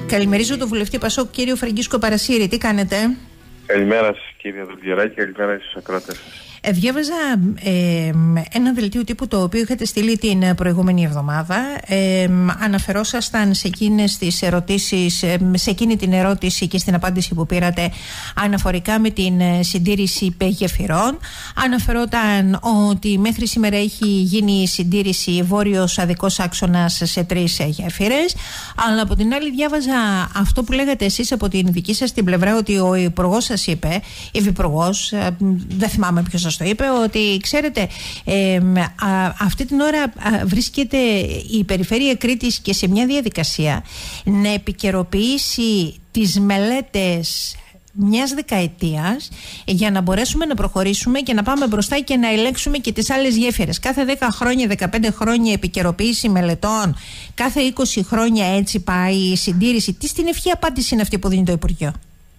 Καλημερίζω τον βουλευτή Πασόκ, κύριο Φραγκίσκο Παρασύρη. Τι κάνετε? Καλημέρα σας, κύριε Δουλγεράκη, καλημέρα στους ακροατές σας. Διάβαζα ένα δελτίο τύπου το οποίο είχατε στείλει την προηγούμενη εβδομάδα. Αναφερόσασταν σε εκείνες τις ερωτήσεις, σε εκείνη την ερώτηση και στην απάντηση που πήρατε αναφορικά με την συντήρηση γεφυρών. Αναφερόταν ότι μέχρι σήμερα έχει γίνει συντήρηση βόρειος αδικός άξονας σε 3 γέφυρες. Αλλά από την άλλη διάβαζα αυτό που λέγατε εσείς από την δική σας την πλευρά, ότι ο υπουργός σας είπε, η υφυπουργός, δεν θυμάμαι ποιος σας το είπε, ότι ξέρετε, αυτή την ώρα βρίσκεται η Περιφέρεια Κρήτης και σε μια διαδικασία να επικαιροποιήσει τις μελέτες μιας δεκαετίας για να μπορέσουμε να προχωρήσουμε και να πάμε μπροστά και να ελέγξουμε και τις άλλες γέφυρες. Κάθε 10 χρόνια, 15 χρόνια επικαιροποίηση μελετών, κάθε 20 χρόνια έτσι πάει η συντήρηση. Τι στην ευχή απάντηση είναι αυτή που δίνει το Υπουργείο?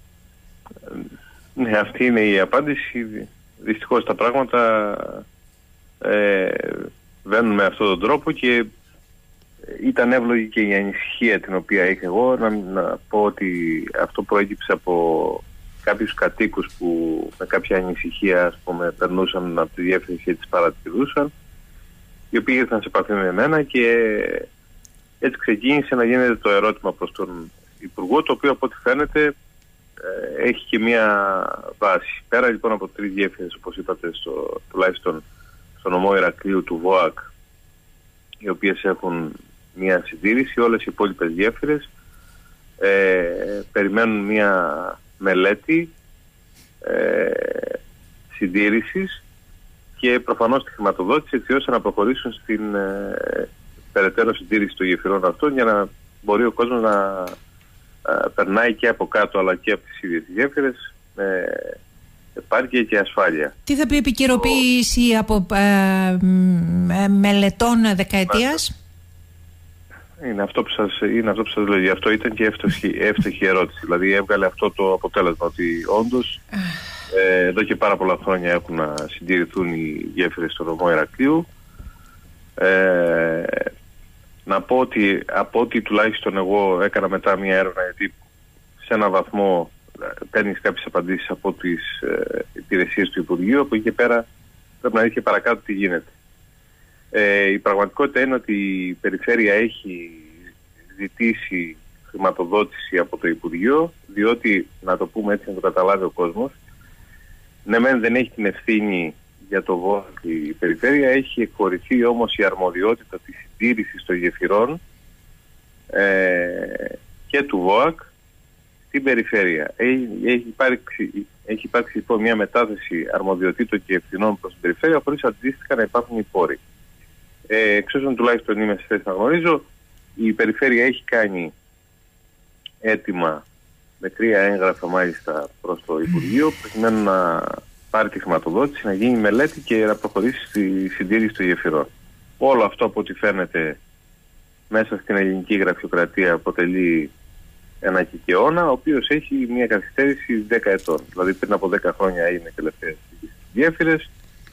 Ναι, αυτή είναι η απάντηση. Δυστυχώς τα πράγματα βαίνουν με αυτόν τον τρόπο και ήταν εύλογη και η ανησυχία την οποία είχα εγώ, να πω ότι αυτό προέκυψε από κάποιους κατοίκους που με κάποια ανησυχία, ας πούμε, περνούσαν από τη διεύθυνση και τις παρατηρούσαν, οι οποίοι ήρθαν σε επαφή με εμένα και έτσι ξεκίνησε να γίνεται το ερώτημα προς τον Υπουργό, το οποίο από ό,τι φαίνεται έχει και μία βάση. Πέρα λοιπόν από 3 γέφυρες, όπως είπατε, τουλάχιστον στο νομό Ηρακλείου του ΒΟΑΚ, οι οποίες έχουν μία συντήρηση, όλες οι υπόλοιπες γέφυρες περιμένουν μία μελέτη συντήρησης και προφανώς τη χρηματοδότηση, έτσι ώστε να προχωρήσουν στην περαιτέρω συντήρηση των γεφυρών αυτών, για να μπορεί ο κόσμος να περνάει και από κάτω αλλά και από τις ίδιες γέφυρες με επάρκεια και ασφάλεια. Τι θα πει επικαιροποίηση από μελετών δεκαετίας? Είναι αυτό που σας λέω. Γι' αυτό ήταν και εύστοχη ερώτηση. Δηλαδή έβγαλε αυτό το αποτέλεσμα, ότι όντως εδώ και πάρα πολλά χρόνια έχουν να συντηρηθούν οι γέφυρες στο νομό Ηρακλείου. Να πω ότι από ό,τι τουλάχιστον εγώ έκανα μετά μια έρευνα, γιατί σε έναν βαθμό παίρνεις κάποιες απαντήσεις από τις υπηρεσίες του Υπουργείου, από εκεί και πέρα πρέπει να δεις και παρακάτω τι γίνεται. Η πραγματικότητα είναι ότι η Περιφέρεια έχει ζητήσει χρηματοδότηση από το Υπουργείο, διότι, να το πούμε έτσι να το καταλάβει ο κόσμος, ναι μεν δεν έχει την ευθύνη για το ΒΟΑΚ η Περιφέρεια, έχει εκχωρηθεί όμως η αρμοδιότητα της συντήρησης των γεφυρών και του ΒΟΑΚ στην Περιφέρεια. Έχει υπάρξει λοιπόν μια μετάθεση αρμοδιοτήτων και ευθυνών προς την Περιφέρεια, χωρίς αντίστοιχα να υπάρχουν οι πόροι. Εξ όσων τουλάχιστον είμαι σε θέση να γνωρίζω, η Περιφέρεια έχει κάνει έτοιμα με 3 έγγραφα μάλιστα προς το Υπουργείο, προκειμένου να πάρει τη χρηματοδότηση, να γίνει μελέτη και να προχωρήσει στη συντήρηση των γεφυρών. Όλο αυτό, από ό,τι φαίνεται, μέσα στην ελληνική γραφειοκρατία αποτελεί ένα κικαιώνα, ο οποίος έχει μια καθυστέρηση 10 ετών. Δηλαδή πριν από 10 χρόνια έγινε τελευταία στις γέφυρες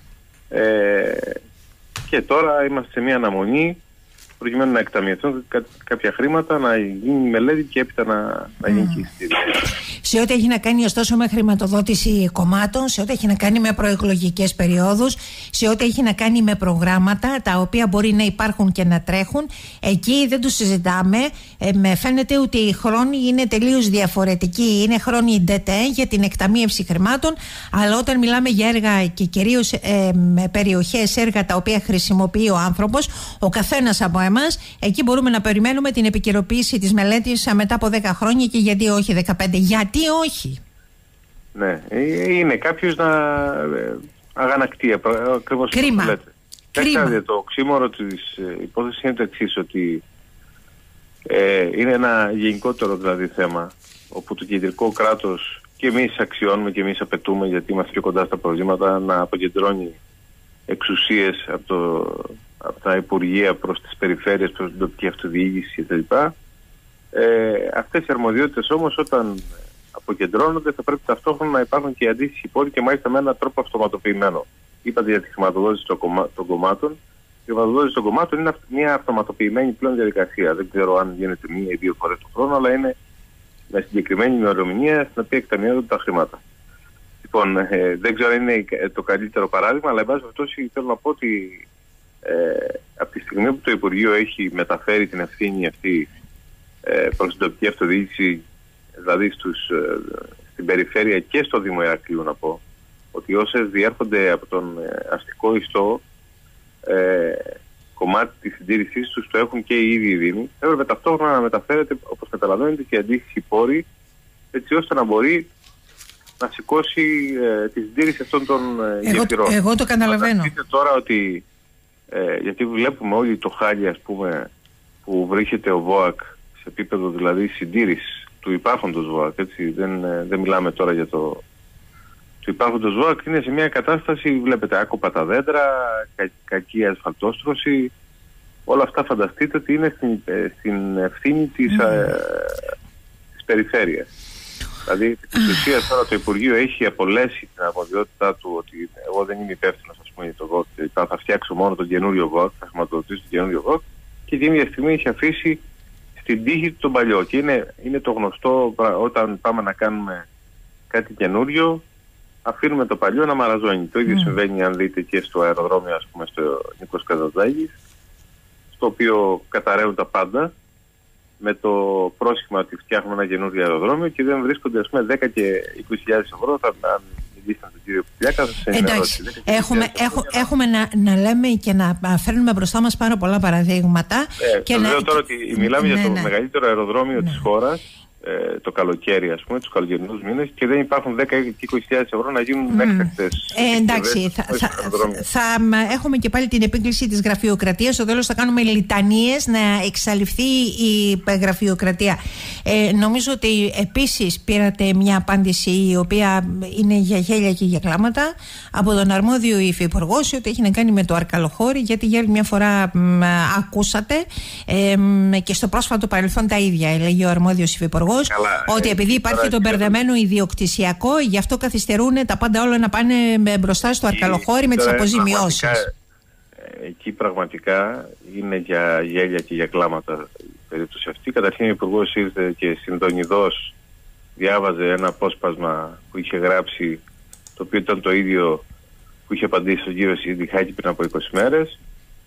και τώρα είμαστε σε μια αναμονή προκειμένου να εκταμιευθούν κάποια χρήματα, να γίνει μελέτη και έπειτα να γίνει και η συντήρηση. Σε ό,τι έχει να κάνει ωστόσο με χρηματοδότηση κομμάτων, σε ό,τι έχει να κάνει με προεκλογικές περιόδους, σε ό,τι έχει να κάνει με προγράμματα τα οποία μπορεί να υπάρχουν και να τρέχουν, εκεί δεν το συζητάμε. Με φαίνεται ότι οι χρόνοι είναι τελείως διαφορετικοί. Είναι χρόνοι ντετέ για την εκταμείευση χρημάτων, αλλά όταν μιλάμε για έργα και κυρίως περιοχές, έργα τα οποία χρησιμοποιεί ο άνθρωπος, ο καθένας από εμάς, εκεί μπορούμε να περιμένουμε την επικαιροποίηση της μελέτης μετά από 10 χρόνια και γιατί όχι 15. Γιατί όχι? Ναι, είναι κάποιος να αγανακτεί ακριβώς. Κρίμα. Κρίμα. Το οξύμορο της υπόθεσης είναι το εξής, ότι είναι ένα γενικότερο δηλαδή θέμα, όπου το κεντρικό κράτος, και εμείς αξιώνουμε και εμείς απαιτούμε, γιατί είμαστε πιο κοντά στα προβλήματα, να αποκεντρώνει εξουσίες από τα Υπουργεία προς τις περιφέρειες, προς την τοπική αυτοδιοίκηση κτλ. Αυτές οι αρμοδιότητες όμως, όταν αποκεντρώνονται, θα πρέπει ταυτόχρονα να υπάρχουν και αντίστοιχοι πόροι, και μάλιστα με έναν τρόπο αυτοματοποιημένο. Είπατε για τη χρηματοδότηση των κομμάτων. χρηματοδότηση των κομμάτων είναι μια αυτοματοποιημένη πλέον διαδικασία. Δεν ξέρω αν γίνεται 1 ή 2 φορές το χρόνο, αλλά είναι με συγκεκριμένη ημερομηνία στην οποία εκταμιεύονται τα χρήματα. Λοιπόν, δεν ξέρω αν είναι το καλύτερο παράδειγμα, αλλά εν πάση περιπτώσει θέλω να πω ότι από τη στιγμή που το Υπουργείο έχει μεταφέρει την ευθύνη αυτή προς την τοπική αυτοδιοίκηση, δηλαδή στην περιφέρεια και στο Δήμο Ηρακλείου, να πω ότι όσες διέρχονται από τον αστικό ιστό, κομμάτι της συντήρησής τους το έχουν και οι ίδιοι οι Δήμοι, έπρεπε ταυτόχρονα να μεταφέρεται, όπως καταλαβαίνετε, και αντίστοιχη πόρη, έτσι ώστε να μπορεί να σηκώσει τη συντήρηση αυτών των γεφυρών. Εγώ το καταλαβαίνω. Φανταστείτε τώρα ότι, γιατί βλέπουμε όλοι το χάλι, ας πούμε, που βρίσκεται ο ΒΟΑΚ σε επίπεδο δηλαδή συντήρησης του υπάρχοντος ΒΟΑΚ, έτσι, δεν μιλάμε τώρα για το υπάρχοντος ΒΟΑΚ, είναι σε μια κατάσταση, βλέπετε, άκοπα τα δέντρα, κακή ασφαλτόστρωση, όλα αυτά φανταστείτε ότι είναι στην ευθύνη της περιφέρειας. Δηλαδή, στην ουσία τώρα το Υπουργείο έχει απολέσει την αρμοδιότητά του ότι εγώ δεν είμαι υπεύθυνος, ας πούμε, για το ΒΟΑΚ, θα φτιάξω μόνο τον καινούριο ΒΟΑΚ, θα χρηματοδοτήσω τον καινούριο ΒΟΑΚ, και την ίδια στιγμή έχει αφήσει στην τύχη του τον παλιό. Και είναι το γνωστό, όταν πάμε να κάνουμε κάτι καινούριο, αφήνουμε το παλιό να μαραζώνει. Το ίδιο συμβαίνει, αν δείτε, και στο αεροδρόμιο, ας πούμε, στο Νίκος Καζαντζάκης, στο οποίο καταραίουν τα πάντα, με το πρόσχημα ότι φτιάχνουμε ένα καινούργιο αεροδρόμιο και δεν βρίσκονται, ας πούμε, 10 και 20.000 ευρώ. Αν μιλήσετε τον κύριο Κουτιάκα, θα σας ενημερώσει. Έχουμε να λέμε και να φέρνουμε μπροστά μας πάρα πολλά παραδείγματα. Και λέω τώρα ότι μιλάμε για το μεγαλύτερο αεροδρόμιο της χώρας, το καλοκαίρι, ας πούμε, τους καλοκαιρινούς μήνες, και δεν υπάρχουν 10 και 20.000 ευρώ να γίνουν έκτακτες. Εντάξει, θα έχουμε και πάλι την επίγκληση της γραφειοκρατίας. Στο τέλος θα κάνουμε λιτανίες να εξαλειφθεί η γραφειοκρατία. Νομίζω ότι επίσης πήρατε μια απάντηση η οποία είναι για γέλια και για κλάματα από τον αρμόδιο υφυπουργό, ότι έχει να κάνει με το Αρκαλοχώρι, γιατί για άλλη μια φορά ακούσατε και στο πρόσφατο παρελθόν τα ίδια έλεγε ο αρμόδιος υφυπουργός. Ότι επειδή υπάρχει το μπερδεμένο ιδιοκτησιακό, γι' αυτό καθυστερούν τα πάντα όλα να πάνε μπροστά στο Αρκαλοχώρι με τις αποζημιώσεις. Εκεί πραγματικά είναι για γέλια και για κλάματα η περίπτωση αυτή. Καταρχήν ο Υπουργός ήρθε και συντονιδώς διάβαζε ένα απόσπασμα που είχε γράψει, το οποίο ήταν το ίδιο που είχε απαντήσει στον κύριο Σιντιχάκη πριν από 20 μέρες.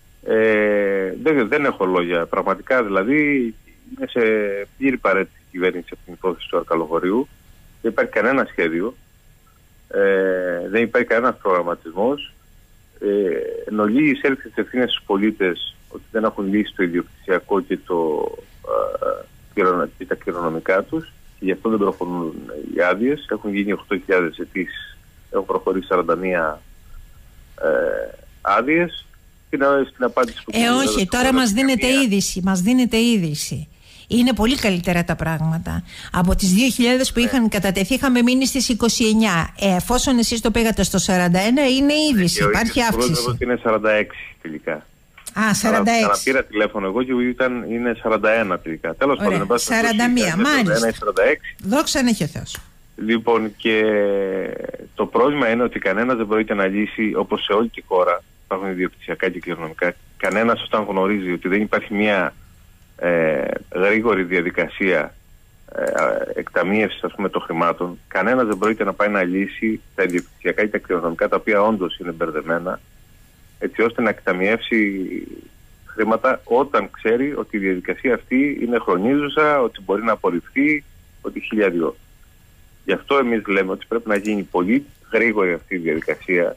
Δεν έχω λόγια. Πραγματικά, δηλαδή, είναι σε πλήρη παρέτηση η κυβέρνηση από την υπόθεση του Αρκαλοχωρίου. Δεν υπάρχει κανένα σχέδιο, δεν υπάρχει κανένας προγραμματισμός. Εν ολίγη εισέλθει τις ευθύνες στους πολίτες ότι δεν έχουν λύσει το ιδιοκτησιακό και τα κληρονομικά τους, και γι' αυτό δεν προχωρούν οι άδειες. Έχουν γίνει 8.000 αιτήσεις, έχουν προχωρήσει 41 άδειες. Στην απάντηση που όχι, τώρα μας δίνεται είδηση. Είναι πολύ καλύτερα τα πράγματα. Από τις 2.000 που είχαν κατατεθεί είχαμε μείνει στις 29. Εφόσον εσείς το πήγατε στο 41, είναι είδηση, υπάρχει αύξηση. Εγώ είναι 46 τελικά. 46. Ξαναπήρα τηλέφωνο εγώ και είναι 41 τελικά. Τέλος πάντων, 41, μάλιστα. 46. Δόξα να έχει ο Θεός. Λοιπόν, και το πρόβλημα είναι ότι κανένας δεν πρόκειται να λύσει, όπως σε όλη τη χώρα υπάρχουν ιδιοκτησιακά και κληρονομικά. Κανένας, όταν γνωρίζει ότι δεν υπάρχει μια γρήγορη διαδικασία εκταμείευσης, ας πούμε, των χρημάτων, κανένας δεν πρόκειται να πάει να λύσει τα ιδιοκτησιακά και τα κληρονομικά, τα οποία όντως είναι μπερδεμένα, έτσι ώστε να εκταμιεύσει χρήματα όταν ξέρει ότι η διαδικασία αυτή είναι χρονίζουσα, ότι μπορεί να απορριφθεί, ότι 1002. Γι' αυτό εμείς λέμε ότι πρέπει να γίνει πολύ γρήγορη αυτή η διαδικασία,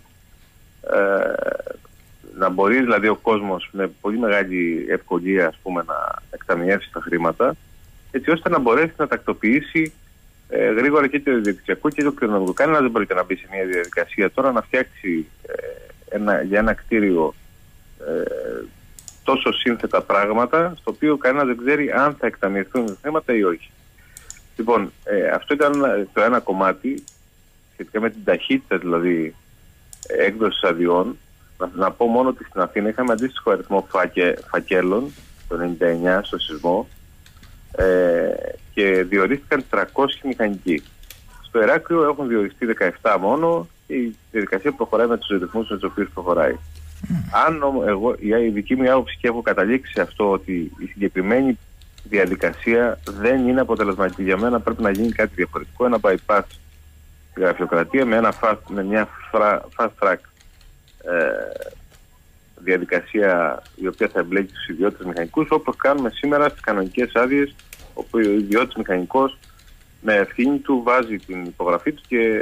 να μπορεί δηλαδή ο κόσμος με πολύ μεγάλη ευκολία, ας πούμε, να εκταμιεύσει τα χρήματα, έτσι ώστε να μπορέσει να τακτοποιήσει γρήγορα και το ιδιοκτησιακό και το κληρονομικό. Κανένας δεν πρόκειται να μπει σε μια διαδικασία τώρα να φτιάξει για ένα κτίριο τόσο σύνθετα πράγματα, στο οποίο κανένας δεν ξέρει αν θα εκταμιευθούν χρήματα ή όχι. Λοιπόν, αυτό ήταν το ένα κομμάτι σχετικά με την ταχύτητα, δηλαδή έκδοσης αδειών. Να πω μόνο ότι στην Αθήνα είχαμε αντίστοιχο αριθμό φακέλων το 99 στο σεισμό και διορίστηκαν 300 μηχανικοί. Στο Ηράκλειο έχουν διοριστεί 17 μόνο και η διαδικασία προχωράει με τους ρυθμούς με τους οποίους προχωράει. Αν εγώ, η δική μου άποψη, και έχω καταλήξει σε αυτό, ότι η συγκεκριμένη διαδικασία δεν είναι αποτελεσματική για μένα, πρέπει να γίνει κάτι διαφορετικό, ένα bypass στη γραφειοκρατία με μια fast track διαδικασία, η οποία θα εμπλέκει τους ιδιώτες μηχανικούς, όπως κάνουμε σήμερα στις κανονικές άδειες, όπου ο ιδιώτης μηχανικός με ευθύνη του βάζει την υπογραφή του και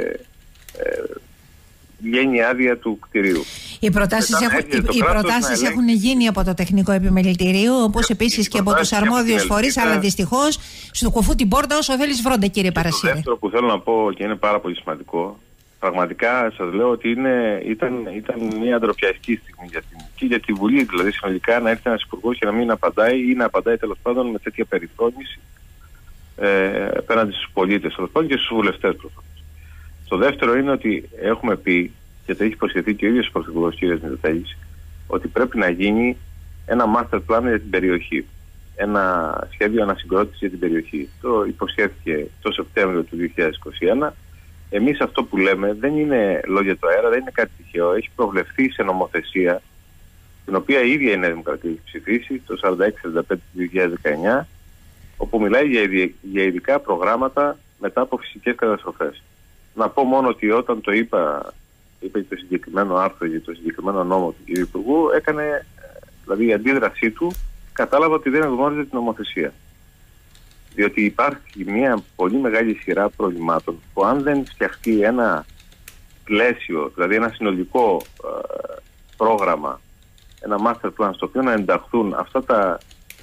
βγαίνει η άδεια του κτηρίου. Οι προτάσεις έχουν γίνει από το Τεχνικό Επιμελητηρίο, όπως επίσης και από τους αρμόδιους φορείς, αλλά δυστυχώς σου κουφού την πόρτα όσο θέλεις βρόντε, κύριε Παρασύρη. Το δεύτερο που θέλω να πω, και είναι πάρα πολύ σημαντικό, πραγματικά σας λέω ότι ήταν μια ντροπιαστική στιγμή για τη Βουλή, δηλαδή συνολικά να έρθει ένας υπουργός και να μην απαντάει, ή να απαντάει τέλος πάντων με τέτοια περιφρόνηση απέναντι στους πολίτες, τέλος πάντων, και στους βουλευτές προφανώς. Το δεύτερο είναι ότι έχουμε πει, και το έχει υποσχεθεί και ο ίδιος ο Πρωθυπουργός κ. Μητσοτάκης, ότι πρέπει να γίνει ένα master plan για την περιοχή. Ένα σχέδιο ανασυγκρότησης για την περιοχή. Το υποσχέθηκε το Σεπτέμβριο του 2021. Εμείς αυτό που λέμε δεν είναι λόγια του αέρα, δεν είναι κάτι τυχαίο. Έχει προβλεφθεί σε νομοθεσία, την οποία η ίδια η Νέα Δημοκρατία έχει ψηφίσει, το 46-45 του 2019, όπου μιλάει για ειδικά προγράμματα μετά από φυσικές καταστροφές. Να πω μόνο ότι όταν το είπα το συγκεκριμένο άρθρο για το συγκεκριμένο νόμο του κ. Υπουργού, έκανε, δηλαδή η αντίδρασή του, κατάλαβα ότι δεν γνώριζε την νομοθεσία. Διότι υπάρχει μια πολύ μεγάλη σειρά προβλημάτων που, αν δεν φτιαχτεί ένα πλαίσιο, δηλαδή ένα συνολικό πρόγραμμα, ένα master plan, στο οποίο να ενταχθούν αυτά τα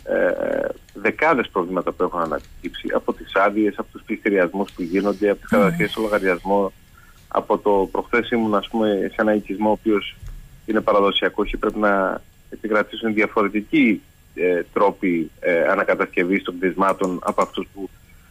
δεκάδες προβλήματα που έχουν ανακύψει, από τις άδειες, από τους πληστηριασμούς που γίνονται, από τις κατασχέσεις στο λογαριασμό, από το προχθές ήμουν, ας πούμε, σε ένα οικισμό ο οποίος είναι παραδοσιακός και πρέπει να επικρατήσουν διαφορετικοί τρόποι ανακατασκευής των κτισμάτων από αυτούς που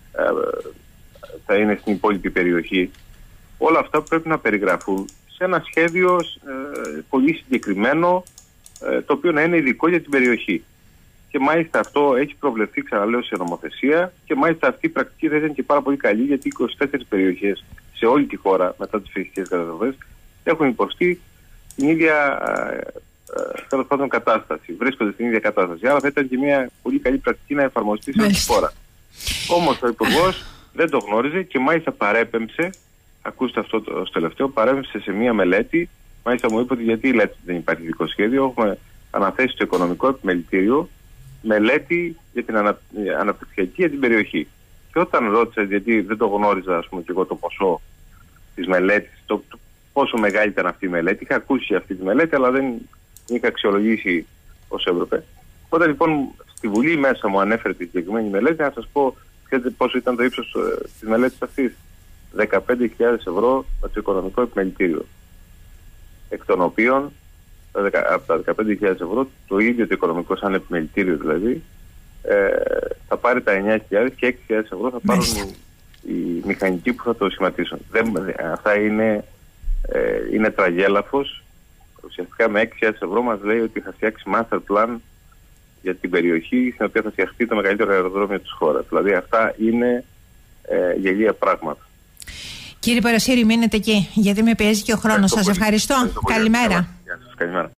θα είναι στην υπόλοιπη περιοχή. Όλα αυτά πρέπει να περιγραφούν σε ένα σχέδιο πολύ συγκεκριμένο, το οποίο να είναι ειδικό για την περιοχή. Και μάλιστα αυτό έχει προβλεφθεί, ξαναλέω, σε νομοθεσία, και μάλιστα αυτή η πρακτική θα ήταν και πάρα πολύ καλή, γιατί 24 περιοχές σε όλη τη χώρα μετά τις φυσικές καταστροφές έχουν υποστεί την ίδια τέλος πάντων κατάσταση. Βρίσκονται στην ίδια κατάσταση. Άρα θα ήταν και μια πολύ καλή πρακτική να εφαρμοστεί σε όλη τη χώρα. Όμως ο Υπουργός δεν το γνώριζε και μάλιστα παρέπεμψε, ακούστε αυτό το τελευταίο, παρέπεμψε σε μια μελέτη. Μάλιστα μου είπε ότι γιατί λέτε ότι δεν υπάρχει ειδικό σχέδιο. Έχουμε αναθέσει στο Οικονομικό Επιμελητήριο μελέτη για την αναπτυξιακή για την περιοχή. Και όταν ρώτησα, γιατί δεν το γνώριζα, ας πούμε, και εγώ το ποσό της μελέτης, το πόσο μεγάλη ήταν αυτή η μελέτη, είχα ακούσει αυτή τη μελέτη, αλλά δεν είχα αξιολογήσει όσο έπρεπε. Όταν λοιπόν στη Βουλή μέσα μου ανέφερε τη συγκεκριμένη μελέτη, να σας πω πόσο ήταν το ύψος της μελέτης αυτής. 15.000 ευρώ από το Οικονομικό Επιμελητήριο. Εκ των οποίων από τα 15.000 ευρώ το ίδιο το οικονομικό, σαν επιμελητήριο δηλαδή, θα πάρει τα 9.000 και 6.000 ευρώ θα πάρουν οι μηχανικοί που θα το σχηματίσουν. Αυτά είναι τραγέλαφος. Ουσιαστικά με 6.000 ευρώ μας λέει ότι θα φτιάξει master plan για την περιοχή στην οποία θα φτιαχτεί το μεγαλύτερο αεροδρόμιο της χώρας. Δηλαδή αυτά είναι γελία πράγματα. Κύριε Παρασύρη, μείνετε εκεί, γιατί με πιέζει και ο χρόνος. Σας ευχαριστώ. Καλημέρα. Γεια σας, καλημέρα.